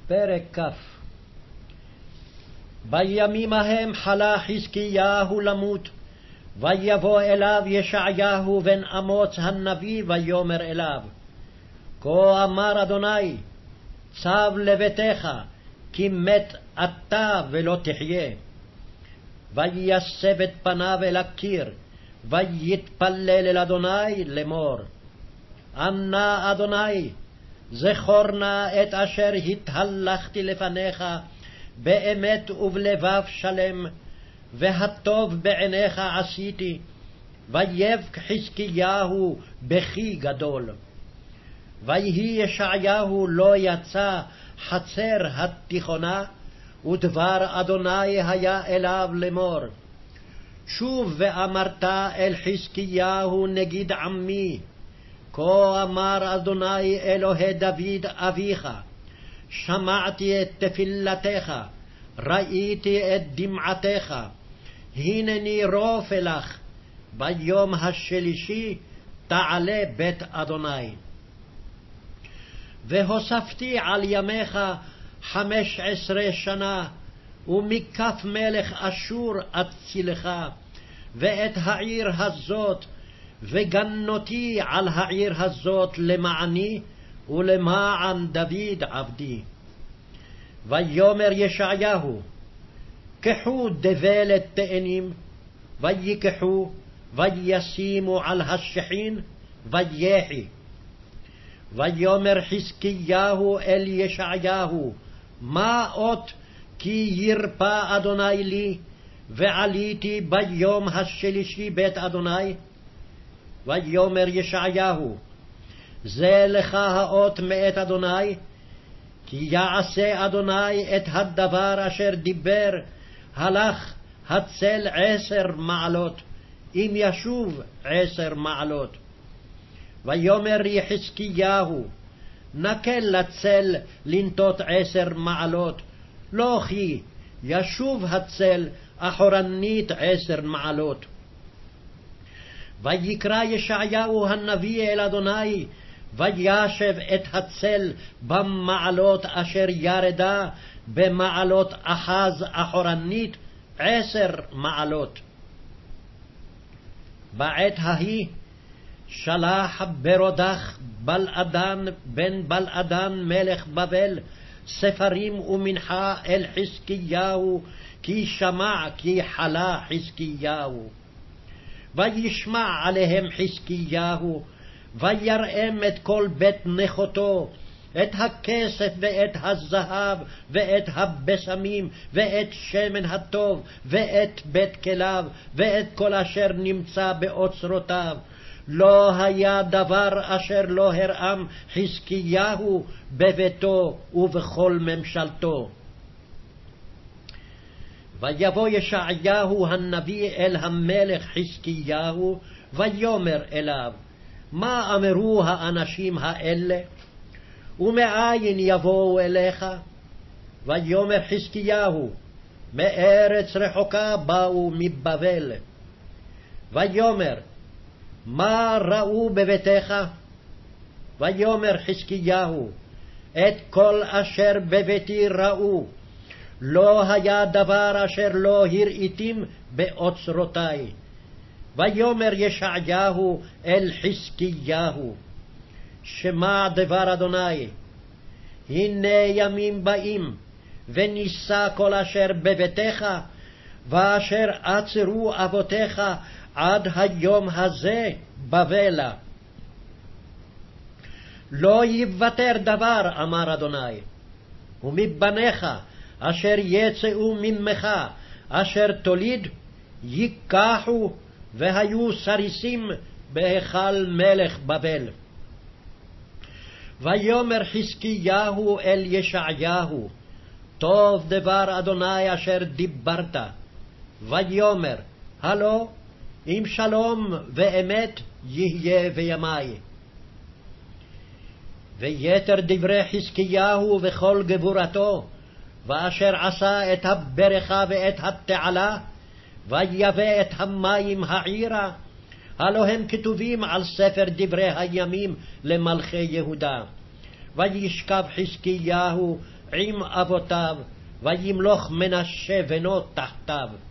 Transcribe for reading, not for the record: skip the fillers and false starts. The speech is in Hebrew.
פרק כ'. בימים ההם חלה חזקיהו למות, ויבוא אליו ישעיהו בן אמוץ הנביא, ויאמר אליו, כה אמר אדוני, צב לביתך, כי מת אתה ולא תחיה. ויסב את פניו אל הקיר, ויתפלל אל אדוני לאמור, אנא אדוני, זכור נא את אשר התהלכתי לפניך באמת ובלבב שלם, והטוב בעיניך עשיתי. ויבך חזקיהו בכי גדול. ויהי ישעיהו לא יצא חצר התיכונה, ודבר אדוני היה אליו לאמור, שוב ואמרת אל חזקיהו נגיד עמי, כה אמר אדוני אלוהי דוד אביך, שמעתי את תפילתך, ראיתי את דמעתך, הנני רופא לך, ביום השלישי תעלה בית אדוני. והוספתי על ימיך 15 שנה, ומכף מלך אשור אצילך, ואת העיר הזאת, וגנותי על העיר הזאת למעני, ולמען דוד עבדי. ויאמר ישעיהו, קחו דבלת תאנים, ויקחו, וישימו על השחין, ויחי. ויאמר חזקיהו אל ישעיהו, מה אות כי ירפא אדוני לי, ועליתי ביום השלישי בית אדוני? ויאמר ישעיהו, זה לך האות מאת אדוני, כי יעשה אדוני את הדבר אשר דיבר, הלך הצל 10 מעלות, אם ישוב 10 מעלות. ויאמר יחזקיהו, נקל לצל לנטות 10 מעלות, לא כי ישוב הצל אחורנית 10 מעלות. ויקרא ישעיהו הנביא אל אדוני, וישב את הצל במעלות אשר ירדה במעלות אחז אחורנית 10 מעלות. בעת ההיא שלח ברודח בלעדן בן בלעדן מלך בבל ספרים ומנחה אל חזקיהו, כי שמע כי חלה חזקיהו. וישמע עליהם חזקיהו, ויראם את כל בית נכותו, את הכסף ואת הזהב ואת הבשמים ואת שמן הטוב ואת בית כליו ואת כל אשר נמצא באוצרותיו. לא היה דבר אשר לא הרעם חזקיהו בביתו ובכל ממשלתו. ויבוא ישעיהו הנביא אל המלך חזקיהו, ויאמר אליו, מה אמרו האנשים האלה? ומאין יבואו אליך? ויאמר חזקיהו, מארץ רחוקה באו מבבל. ויאמר, מה ראו בביתך? ויאמר חזקיהו, את כל אשר בביתי ראו, לא היה דבר אשר לא הראיתים באוצרותי. ויאמר ישעיהו אל חזקיהו, שמע דבר אדוני, הנה ימים באים, ונישא כל אשר בביתך, ואשר עצרו אבותיך עד היום הזה בבלה. לא יוותר דבר, אמר אדוני, ומבניך אשר יצאו ממך, אשר תוליד, ייקחו, והיו סריסים בהיכל מלך בבל. ויאמר חזקיהו אל ישעיהו, טוב דבר אדוני אשר דיברת. ויאמר, הלא, אם שלום ואמת יהיה בימי. ויתר דברי חזקיהו וכל גבורתו, ואשר עשה את הברכה ואת התעלה, ויבא את המים העירה, הלא הם כתובים על ספר דברי הימים למלכי יהודה. וישכב חזקיהו עם אבותיו, וימלוך מנשה בנו תחתיו.